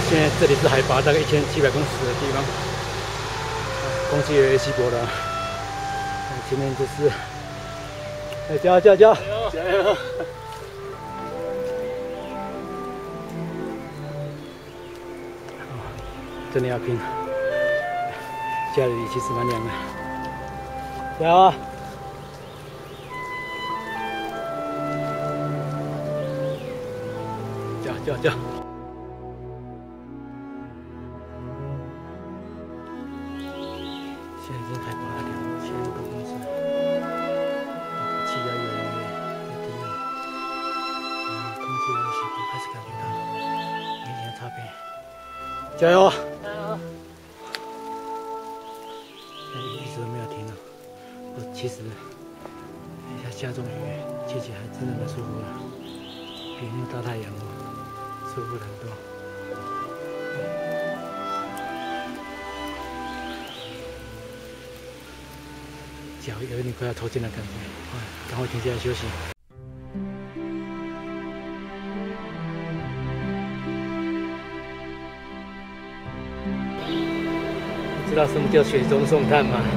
现在这里是海拔大概1700公尺的地方，空气也稀薄了。前面就是，加油！加油！真的要拼，家里其实蛮凉的，加油啊！叫！现在已经海拔2000多公尺，气压越来越低了，空气的稀薄开始感觉到明显的差别。加油！一直都没有停了。其实下中雨，切起来真的蛮舒服的，比那个大太阳舒服很多。脚有点快要抽筋的感觉，赶快停下来休息。知道什么叫雪中送炭吗？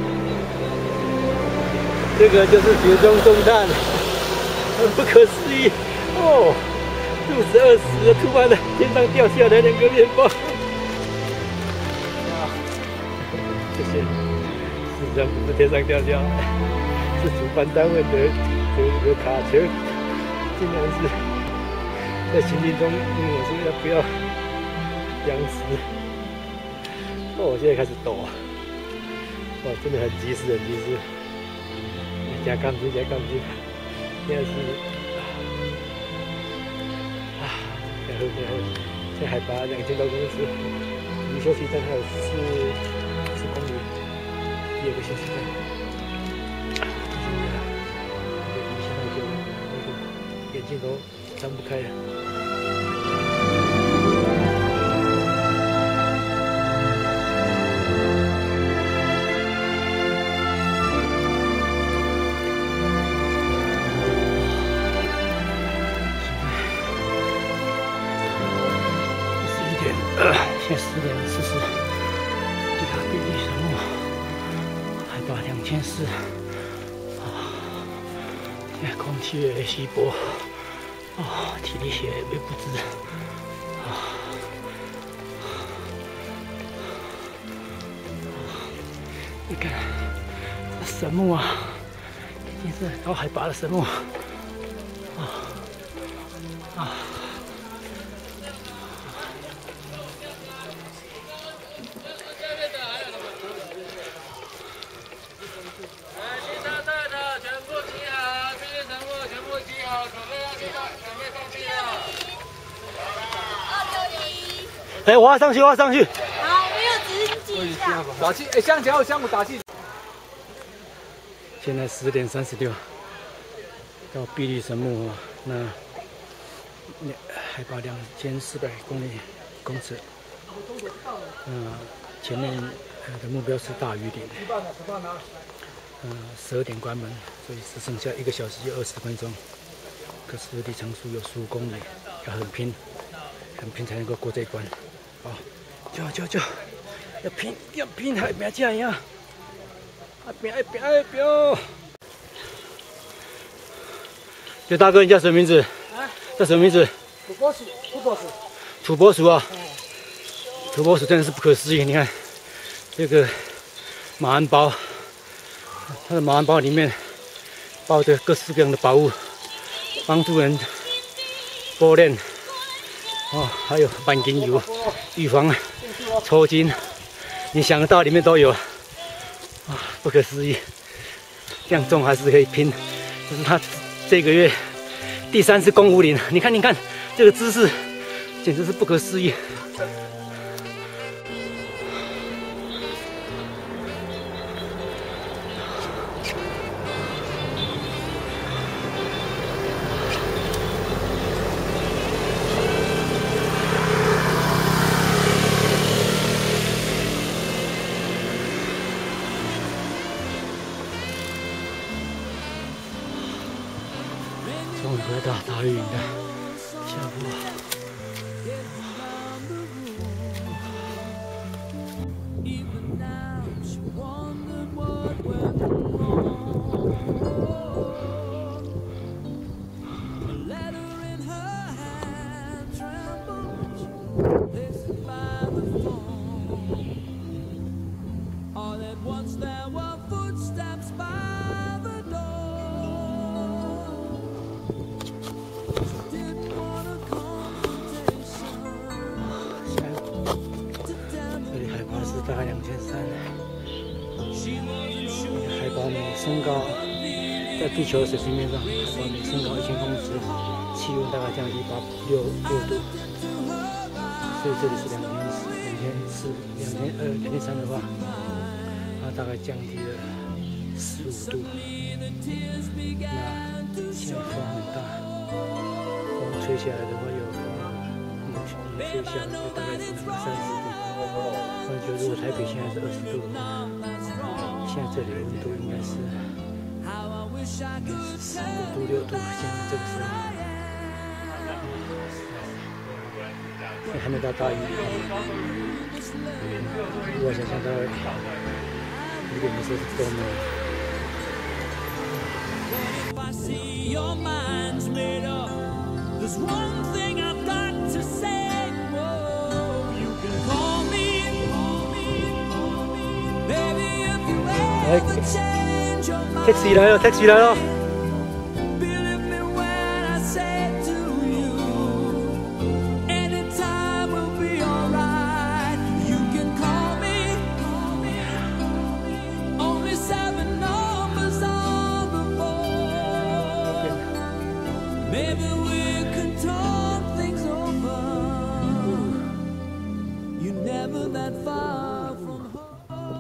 这个就是雪中送炭，很不可思议哦！肚子饿死了，突然的天上掉下来2个面包。谢谢。事实上不是天上掉下来，是主办单位的卡车，竟然是在行进中问我说要不要养死。我现在开始抖啊！哇，真的很及时。加钢筋！现在是现在海拔2000多公尺，离休息站还有4公里，第2个休息站。现在就那个眼睛都张不开了。现在10点40，抵达碧绿神木，海拔2400现在空气越来越稀薄，体力也越不支，你看这神木啊，已经是高海拔的神木，我要上去。好，没有直接打气，向前后相互打气。 现在10点36，到碧绿神木那海拔2400公尺。前面的目标是大屿岭。12点关门，所以只剩下1个小时就20分钟。可是里程数有15公里，要很拼才能够过这一关。叫！要拼，还别这样，拼！就大哥，你叫什么名字？叫什么名字？土拨鼠啊！土拨鼠真的是不可思议。你看这个马鞍包，它的马鞍包里面包着各式各样的宝物，帮助人剥链。还有板筋油，预防抽筋，你想得到里面都有，不可思议！这样重还是可以拼，这是他这个月第3次攻武岭。你看这个姿势，简直是不可思议。终于回到大屿岭的下坡。 这里海拔是大概2300，海拔每升高，在地球水平面上，海拔每升高1000公尺，气温大概降低6度，所以这里是2003的话，它大概降低了15度。那现在风很大，风吹下来的话有风，吹下来就大概只能30度。我觉得如果台北现在是20度的话，现在这里的温度应该是5度6度，现在这个时候也还没到大雨。如果想象到1点的时候是多么。I see your mind's made up. There's one thing I've got to say. Oh, you can call me, baby, if you ever change your mind. Taxi 来了 ，Taxi 来了。Believe me when I say to you, anytime will be alright. You can call me, only 7 numbers on the phone. Maybe we can talk things over. You're never that far from home.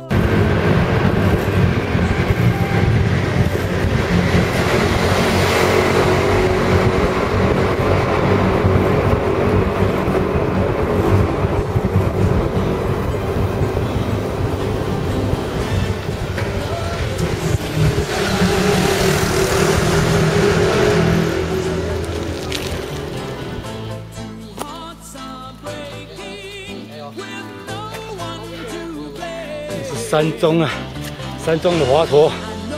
山中啊，山中的华佗。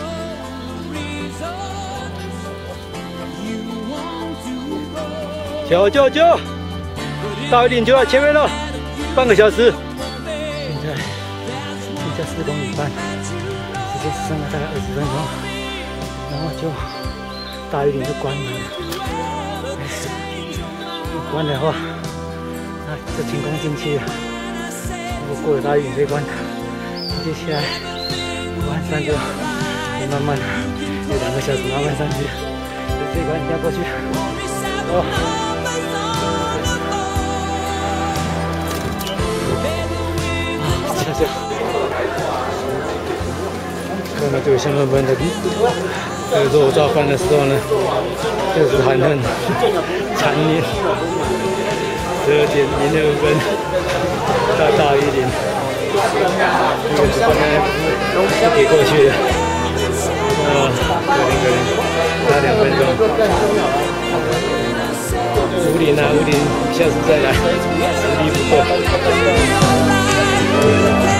救！大雨岭就在前面了，半个小时。现在4公里半，时间只剩了大概20分钟，然后就大雨岭就关门了。关的话，那就停工进去了。如果过了大雨岭这一关，接下来关山就慢慢的有2个小时慢慢上去，这一关一定要过去。哦，下。看到这个香喷喷的肉燥饭的时候呢，就是寒冷残年12点02分到大雨岭。这个是刚才不给过去的，可能差2分钟。5点啊，5点，下次再来，实力不够。